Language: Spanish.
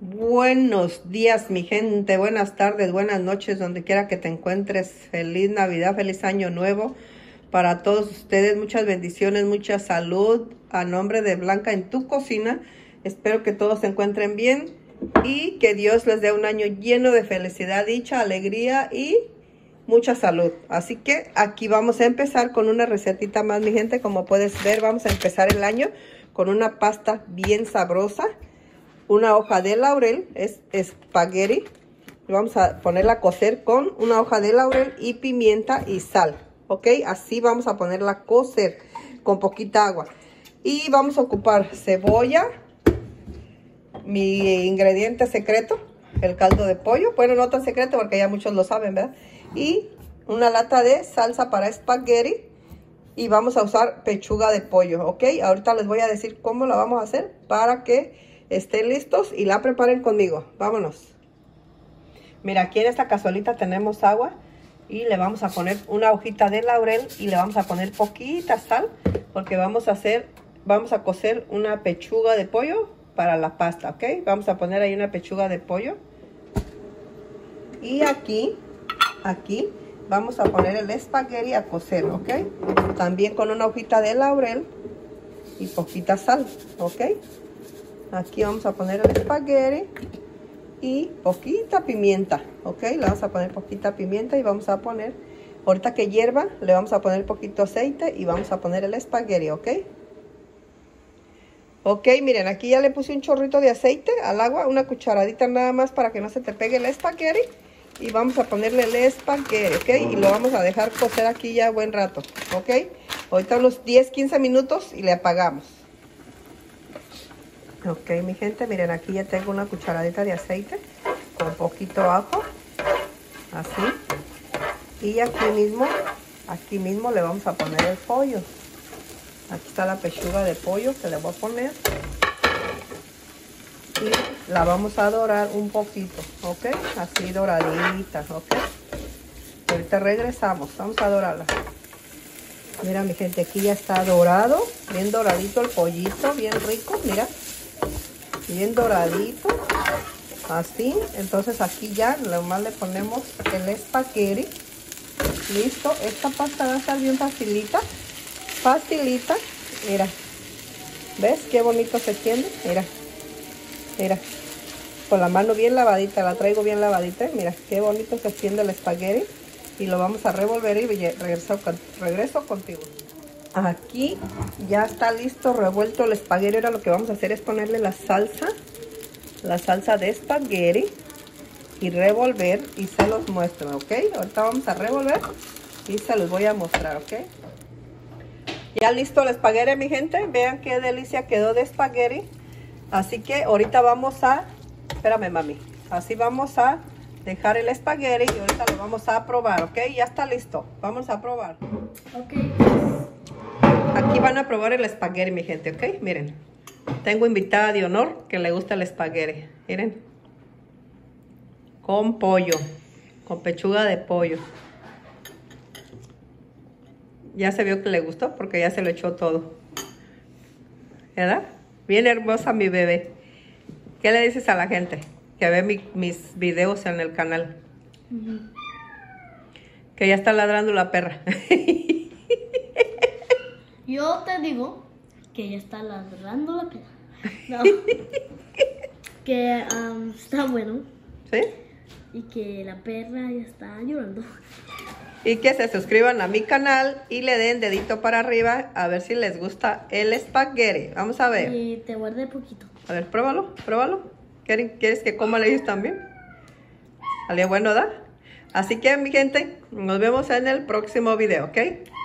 Buenos días, mi gente, buenas tardes, buenas noches, donde quiera que te encuentres. Feliz Navidad, feliz Año Nuevo para todos ustedes. Muchas bendiciones, mucha salud. A nombre de Blanca en tu cocina, espero que todos se encuentren bien y que Dios les dé un año lleno de felicidad, dicha, alegría y mucha salud. Así que aquí vamos a empezar con una recetita más, mi gente. Como puedes ver, vamos a empezar el año con una pasta bien sabrosa. Una hoja de laurel, es espagueti. Vamos a ponerla a cocer con una hoja de laurel y pimienta y sal. ¿Ok? Así vamos a ponerla a cocer con poquita agua. Y vamos a ocupar cebolla, mi ingrediente secreto, el caldo de pollo. Bueno, no tan secreto porque ya muchos lo saben, ¿verdad? Y una lata de salsa para espagueti. Y vamos a usar pechuga de pollo, ¿ok? Ahorita les voy a decir cómo la vamos a hacer para que estén listos y la preparen conmigo. Vámonos. Mira, aquí en esta cazuelita tenemos agua y le vamos a poner una hojita de laurel y le vamos a poner poquita sal porque vamos a cocer una pechuga de pollo para la pasta, ¿ok? Vamos a poner ahí una pechuga de pollo y aquí vamos a poner el espagueti a cocer, ¿ok? También con una hojita de laurel y poquita sal, ¿ok? Aquí vamos a poner el espagueti y poquita pimienta, ¿ok? Le vamos a poner poquita pimienta y vamos a poner, ahorita que hierva, le vamos a poner poquito aceite y vamos a poner el espagueti, ¿ok? Ok, miren, aquí ya le puse un chorrito de aceite al agua, una cucharadita nada más para que no se te pegue el espagueti. Y vamos a ponerle el espagueti, ¿ok? Y lo vamos a dejar cocer aquí ya buen rato, ¿ok? Ahorita unos 10-15 minutos y le apagamos. Ok, mi gente, miren, aquí ya tengo una cucharadita de aceite con poquito ajo, así. Y aquí mismo le vamos a poner el pollo. Aquí está la pechuga de pollo que le voy a poner. Y la vamos a dorar un poquito, ¿ok? Así doradita, ¿ok? Ahorita regresamos, vamos a dorarla. Mira, mi gente, aquí ya está dorado, bien doradito el pollito, bien rico, mira. Bien doradito, así. Entonces aquí ya nomás le ponemos el espagueti. Listo, esta pasta va a estar bien facilita. Mira, ¿ves qué bonito se tiende? Mira, con la mano bien lavadita, la traigo bien lavadita. Mira, qué bonito se extiende el espagueti. Y lo vamos a revolver y regreso contigo. Aquí ya está listo, revuelto el espagueti. Ahora lo que vamos a hacer es ponerle la salsa de espagueti y revolver y se los muestro, ¿ok? Ahorita vamos a revolver y se los voy a mostrar, ¿ok? Ya listo el espagueti, mi gente. Vean qué delicia quedó de espagueti. Así que ahorita vamos a... Espérame, mami. Así vamos a dejar el espagueti y ahorita lo vamos a probar, ¿ok? Ya está listo. Vamos a probar. Ok. Aquí van a probar el espagueti, mi gente, ¿ok? Miren. Tengo invitada de honor que le gusta el espagueti. Miren. Con pollo. Con pechuga de pollo. Ya se vio que le gustó porque ya se lo echó todo. ¿Verdad? Bien hermosa mi bebé. ¿Qué le dices a la gente que ve mis videos en el canal? Que ya está ladrando la perra. Yo te digo que ya está ladrando la perra. No. Que está bueno. ¿Sí? Y que la perra ya está llorando. Y que se suscriban a mi canal y le den dedito para arriba a ver si les gusta el espagueti. Vamos a ver. Y te guardé poquito. A ver, pruébalo. ¿Quieres que coma ellos también? Salió bueno, ¿verdad? Así que, mi gente, nos vemos en el próximo video, ¿ok?